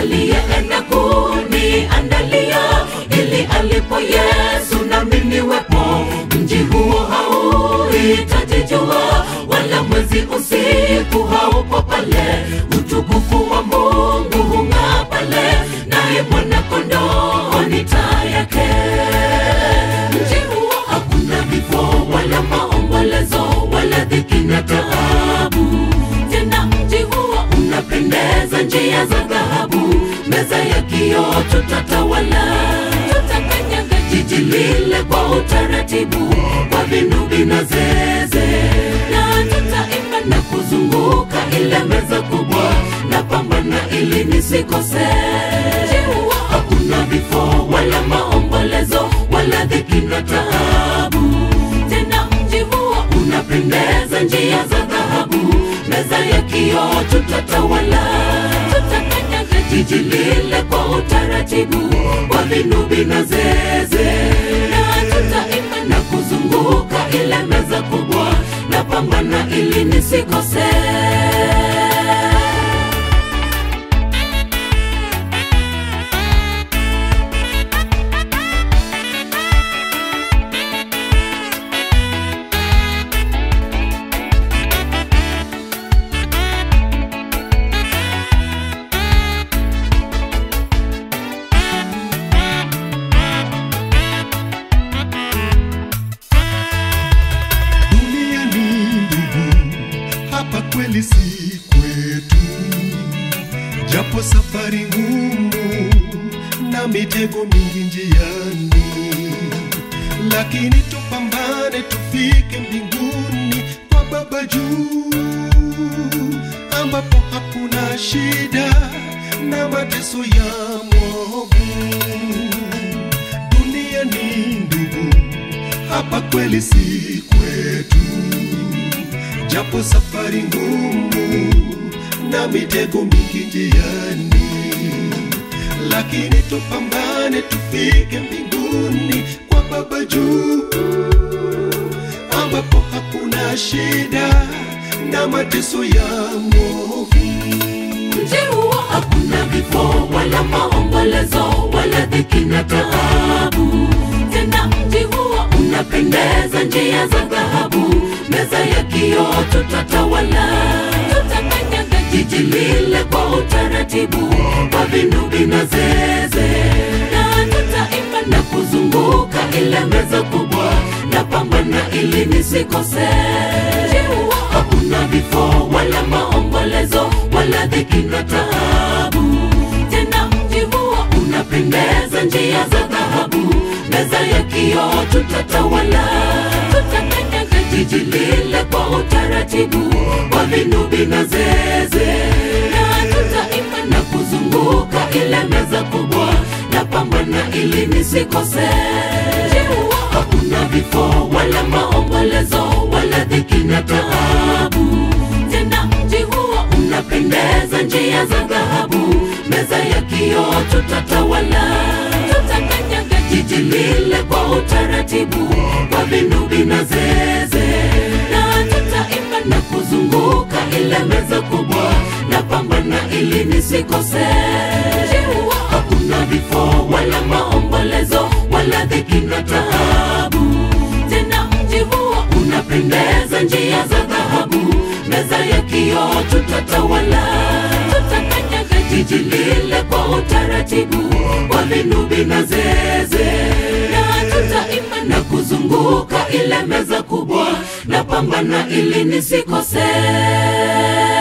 aliyeenda kuniandalia, ili alipo Yesu nami niwepo. Mji huo hauhitaji jua wala mwezi, usiku haupo pale. Utukufu wa Mungu hung'aa pale, naye mwana-kondoo ni taa yake. Mji huo hakuna vifo wala maombolezo wala dhiki na taabu. Tena mji huo unapendeza, njia za dhahabu, meza ya kioo tutatawala. Tutakanyaga jiji lile kwa utaratibu, kwa vinubi na zeze, na tutaimba na kuzunguka ile meza kubwa, na pambana ili nisikose. Mji huo hakuna vifo wala maombolezo wala dhiki na taabu. Tena mji huo unapendeza, njia za dhahabu, meza ya kioo tutatawala. Tutakanyaga jiji lile kwa utaratibu, kwa vinubi na zeze, na tutaimba na kuzunguka ile meza kubwa, na pambana ili nisikose. Kweli si kwetu, japo safari ngumu na mitego mingi njiani, lakini tupambane tufike mbinguni kwa Baba juu, ambapo hakuna shida na mateso ya mwovu. Dunia ni ndugu, hapa kweli si kwetu, japo safari ngumu na mitego mingi njiani, lakini tupambane tufike mbinguni kwa Baba juu, ambapo hakuna shida na mateso ya mwovu. Mji huo hakuna vifo wala maombolezo wala dhiki na taabu. Tena mji huo unapendeza, njia za dhahabu, meza ya kioo tutatawala. Tutakanyaga jiji lile kwa utaratibu, kwa vinubi na zeze, na tutaimba na kuzunguka ile meza kubwa, na pambana ili nisikose. Mji huo hakuna vifo wala maombolezo wala dhiki na taabu. Tena mji huo unapendeza, njia za dhahabu, meza ya kioo tutatawala. Tutakanyaga jiji lile kwa utaratibu, kwa vinubi na zeze, na tutaimba na kuzunguka ile meza kubwa, na pambana ili nisikose. Mji huo hakuna vifo wala maombolezo wala dhiki na taabu. Tena mji huo unapendeza, njia za dhahabu, meza ya kioo tutatawala. Tutakanyaga jiji lile kwa utaratibu, kwa vinubi na zeze, na tutaimba na kuzunguka ile meza kubwa, na pambana ili nisikose. Mji huo hakuna vifo wala maombolezo wala dhiki na taabu. Tena mji huo unapendeza, njia za dhahabu, meza ya kioo tutatawala. Tutakanyaga jiji lile kwa utaratibu, kwa vinubi na zeze, na tutaimba na kuzunguka ile meza kubwa, na pambana ili nisikose.